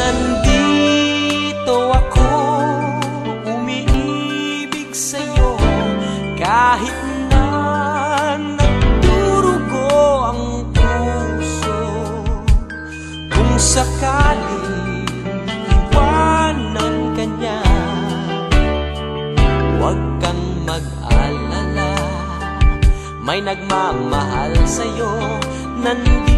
Nandito ako, umiibig sa'yo, kahit na nagdurugo ang puso. Kung sakaling iwanan ka niya, huwag kang mag-alala, may nagmamahal sa'yo. Nandito